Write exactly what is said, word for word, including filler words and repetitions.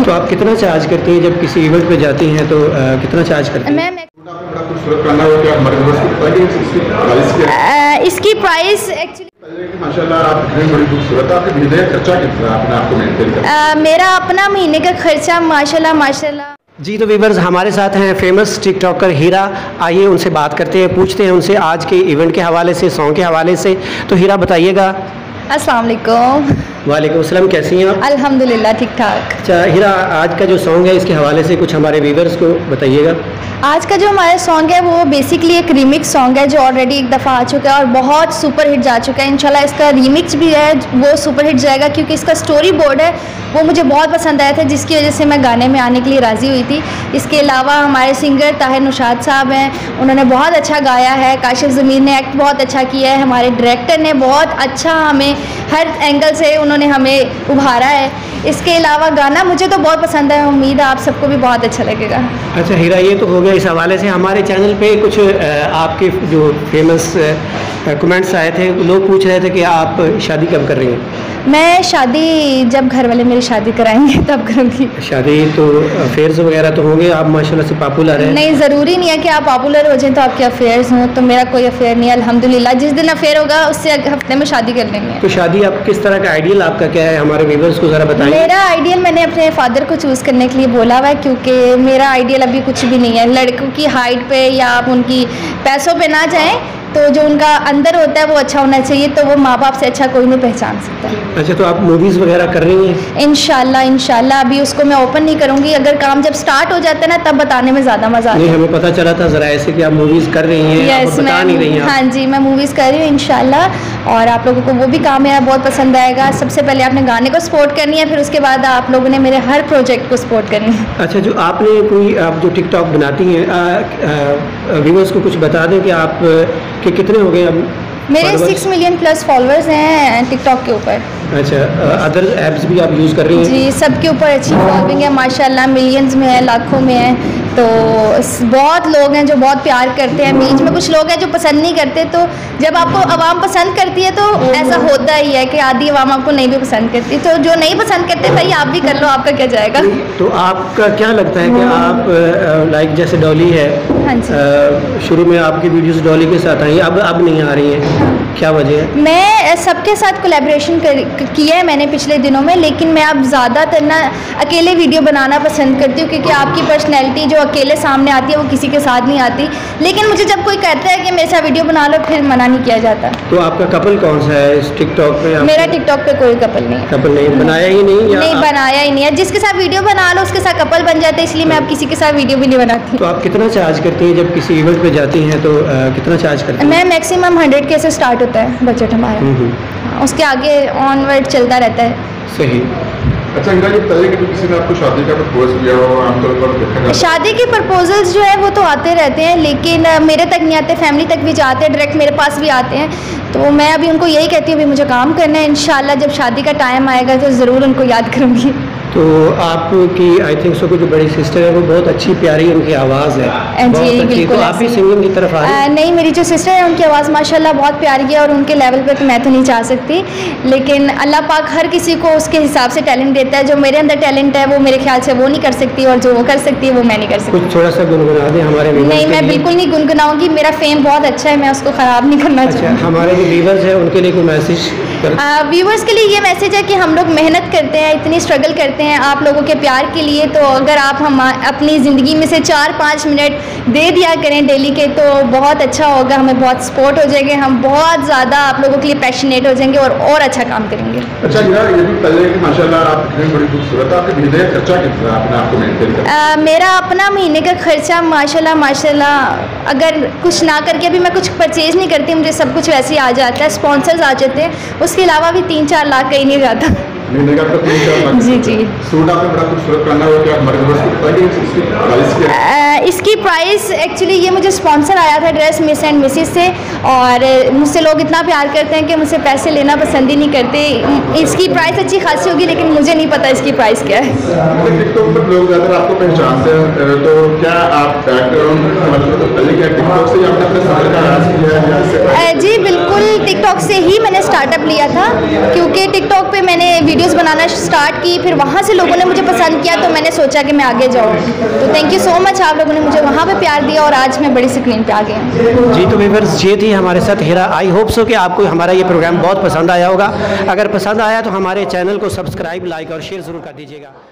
तो आप कितना चार्ज करती हैं जब किसी इवेंट पे जाती हैं तो आ, कितना चार्ज करती हैं? मैं इसकी प्राइस एक्चुअली माशाल्लाह आप बड़ी खूबसूरत, आपके महीने का खर्चा कितना है आपने आपको मेंटेन करना? मेरा अपना महीने का खर्चा माशाल्लाह माशाल्लाह। जी तो वीवर्स हमारे साथ हैं फेमस टिकटॉकर हीरा। आइए उनसे बात करते हैं, पूछते हैं उनसे आज के इवेंट के हवाले से, सॉन्ग के हवाले से। तो हीरा बताइएगा। अस्सलाम वालेकुम। वालेकुम अस्सलाम, कैसी हैं आप? अल्हम्दुलिल्लाह ठीक ठाक। अच्छा हीरा, आज का जो सॉन्ग है इसके हवाले से कुछ हमारे व्यूवर्स को बताइएगा। आज का जो हमारा सॉन्ग है वो बेसिकली एक रीमिक्स सॉन्ग है जो ऑलरेडी एक दफ़ा आ चुका है और बहुत सुपर हिट जा चुका है। इंशाल्लाह इसका रीमिक्स भी है वो सुपर हिट जाएगा क्योंकि इसका स्टोरी बोर्ड है वो मुझे बहुत पसंद आया था, जिसकी वजह से मैं गाने में आने के लिए राज़ी हुई थी। इसके अलावा हमारे सिंगर ताहिर नुशाद साहब हैं, उन्होंने बहुत अच्छा गाया है। काशिफ ज़मीर ने एक्ट बहुत अच्छा किया है। हमारे डायरेक्टर ने बहुत अच्छा हमें हर एंगल से उन्होंने हमें उभारा है। इसके अलावा गाना मुझे तो बहुत पसंद है, उम्मीद है आप सबको भी बहुत अच्छा लगेगा। अच्छा हीरा, ये तो हो गया इस हवाले से। हमारे चैनल पे कुछ आपके जो फेमस कमेंट्स आए थे, लोग पूछ रहे थे कि आप शादी कब कर रही हैं? मैं शादी जब घर वाले मेरी शादी कराएंगे तब करूँगी। शादी तो अफेयर्स वगैरह तो होंगे, आप माशाल्लाह से पॉपुलर हैं। नहीं, ज़रूरी नहीं है कि आप पॉपुलर हो जाएं तो आपके अफेयर्स हों, तो मेरा कोई अफेयर नहीं है अल्हम्दुलिल्लाह। जिस दिन अफेयर होगा उससे हफ्ते में शादी कर लेंगे। तो शादी आप किस तरह का आइडियल आपका क्या है, हमारे व्यूवर्स को ज़रा बताइए। मेरा आइडियल मैंने अपने फादर को चूज़ करने के लिए बोला हुआ है क्योंकि मेरा आइडियल अभी कुछ भी नहीं है। लड़कों की हाइट पे या आप उनकी पैसों पे ना जाएं, तो जो उनका अंदर होता है वो अच्छा होना चाहिए, तो वो माँ बाप से अच्छा कोई नहीं पहचान सकता। अच्छा, तो आप मूवीज़ वगैरह कर रही हैं? इंशाल्लाह इंशाल्लाह अभी उसको मैं ओपन नहीं करूँगी, अगर काम जब स्टार्ट हो जाता है ना तब बताने में ज़्यादा मज़ा आता है। नहीं, हमें पता चला था ज़रा ऐसे कि आप मूवीज़ कर रही हैं। यस, बता नहीं रही हैं। हाँ जी, मैं मूवीज़ कर रही हूँ इंशाल्लाह, और आप लोगों को वो भी काम मेरा बहुत पसंद आएगा। सबसे पहले आपने गाने को सपोर्ट करनी है, फिर उसके बाद आप लोगों ने मेरे हर प्रोजेक्ट को सपोर्ट करनी है। अच्छा, जो आपने कोई आप जो टिकटॉक बनाती हैं, व्यूवर्स को कुछ बता दें कि आप के कितने हो गए अब? मेरे सिक्स मिलियन प्लस फॉलोअर्स हैं टिकटॉक के ऊपर। अच्छा, अदर ऐप्स भी आप यूज़ कर रही हैं? जी, सबके ऊपर अच्छी फॉलोइंग है माशाल्लाह, मिलियंस में है, लाखों में है। तो बहुत लोग हैं जो बहुत प्यार करते हैं, बीच में कुछ लोग हैं जो पसंद नहीं करते। तो जब आपको आवाम पसंद करती है तो ऐसा होता ही है कि आधी आवाम आपको नहीं भी पसंद करती, तो जो नहीं पसंद करते भाई आप भी कर लो, आपका क्या जाएगा। तो आपका क्या लगता है कि आप लाइक जैसे डॉली है, हाँ जी, शुरू में आपकी वीडियोस डॉली के साथ आई, अब अब नहीं आ रही हैं, क्या वजह है? मैं सबके साथ कोलैबोरेशन किया है मैंने पिछले दिनों में, लेकिन मैं अब ज़्यादातर ना अकेले वीडियो बनाना पसंद करती हूँ क्योंकि आपकी पर्सनैलिटी जो अकेले सामने आती है वो किसी के साथ नहीं आती। लेकिन मुझे जब कोई कहता है कि मेरे साथ वीडियो बना लो, फिर मना नहीं किया जाता। तो आपका कपल कौन सा है इस टिकटॉक पे? मेरा टिकटॉक पे कोई कपल नहीं है। कपल नहीं बनाया ही नहीं या नहीं बनाया ही नहीं है। जिसके साथ वीडियो बना लो उसके साथ कपल बन जाते हैं, इसलिए मैं अब किसी के साथ वीडियो भी नहीं बनाती। तो आप कितना चार्ज करती हैं जब किसी इवेंट पे जाती हैं, तो आ, कितना चार्ज करती हैं? मैं मैक्सिमम हंड्रेड के से स्टार्ट होता है बजट हमारा, उसके आगे ऑनवर्ड चलता रहता है। सही। अच्छा हीरा, ये बताइए कि किसी ने आपको शादी का प्रपोज किया हो, आमतौर पर देखा जाता है शादी के प्रपोजल्स जो है वो तो आते रहते हैं, लेकिन मेरे तक नहीं आते, फैमिली तक भी जाते हैं, डायरेक्ट मेरे पास भी आते हैं। तो मैं अभी उनको यही कहती हूँ अभी मुझे काम करना है, इंशाल्लाह जब शादी का टाइम आएगा तो ज़रूर उनको याद करूँगी। तो आपकी आई थिंक सो जो बड़ी सिस्टर है वो बहुत अच्छी प्यारी उनकी आवाज़ है। जी बिल्कुल। तो आप भी सिंगिंग की तरफ आ रही हैं? नहीं, मेरी जो सिस्टर है उनकी आवाज़ माशाल्लाह बहुत प्यारी है और उनके लेवल पे तो मैं तो नहीं चाह सकती, लेकिन अल्लाह पाक हर किसी को उसके हिसाब से टैलेंट देता है। जो मेरे अंदर टैलेंट है वो मेरे ख्याल से वो नहीं कर सकती, और जो वो कर सकती है वो मैं नहीं कर सकती। कुछ थोड़ा सा गुनगुना दें हमारे व्यूअर्स। नहीं, मैं बिल्कुल नहीं गुनगुनाऊंगी, मेरा फेम बहुत अच्छा है, मैं उसको ख़राब नहीं करना चाहती। अच्छा, हमारे जो व्यूअर्स हैं उनके लिए कोई मैसेज? व्यूअर्स के लिए ये मैसेज है कि हम लोग मेहनत करते हैं, इतनी स्ट्रगल करते हैं आप लोगों के प्यार के लिए, तो अगर आप हम अपनी ज़िंदगी में से चार पाँच मिनट दे दिया करें डेली के तो बहुत अच्छा होगा, हमें बहुत सपोर्ट हो जाएंगे, हम बहुत ज़्यादा आप लोगों के लिए पैशनेट हो जाएंगे और और अच्छा काम करेंगे। अच्छा हीरा, ये भी पहले कि माशाल्लाह आप कितनी बड़ी खूबसूरत, आपके महीने का खर्चा कितना है आपने आपको मेंटेन करना? मेरा अपना महीने का खर्चा माशाल्लाह माशाल्लाह अगर कुछ ना करके अभी मैं कुछ परचेज़ नहीं करती, मुझे सब कुछ वैसे ही आ जाता है, स्पॉन्सर्स आ जाते हैं, उसके अलावा भी तीन चार लाख कहीं नहीं जाता। महीने का तीन चार लाख? जी जी। सूट आपने बड़ा खूबसूरत पहना हुआ, क्या हमारे व्यूअर्स को बताइए इसकी प्राइस क्या है? इसकी प्राइस एक्चुअली ये मुझे स्पॉन्सर आया था ड्रेस मिस एंड मिसेस से, और मुझसे लोग इतना प्यार करते हैं कि मुझसे पैसे लेना पसंद ही नहीं करते। इसकी प्राइस अच्छी खासी होगी लेकिन मुझे नहीं पता इसकी प्राइस क्या है। टिकटॉक पर लोग ज़्यादा आपको पहचानते हैं, तो क्या आप बैकग्राउंड मतलब पहले क्या टिकटॉक से आपने अपने सफर का आगाज़ किया है? जी बिल्कुल, टिकटॉक से ही मैंने स्टार्टअप लिया था क्योंकि टिकटॉक पे मैंने वीडियोस बनाना स्टार्ट की, फिर वहाँ से लोगों ने मुझे पसंद किया तो मैंने सोचा कि मैं आगे जाऊँ। तो थैंक यू सो मच, आप लोगों ने मुझे वहाँ पे प्यार दिया और आज मैं बड़ी स्क्रीन पे आ गई हूँ। जी तो व्यूअर्स, ये थी हमारे साथ हिरा। आई होप सो कि आपको हमारा ये प्रोग्राम बहुत पसंद आया होगा। अगर पसंद आया तो हमारे चैनल को सब्सक्राइब, लाइक और शेयर ज़रूर कर दीजिएगा।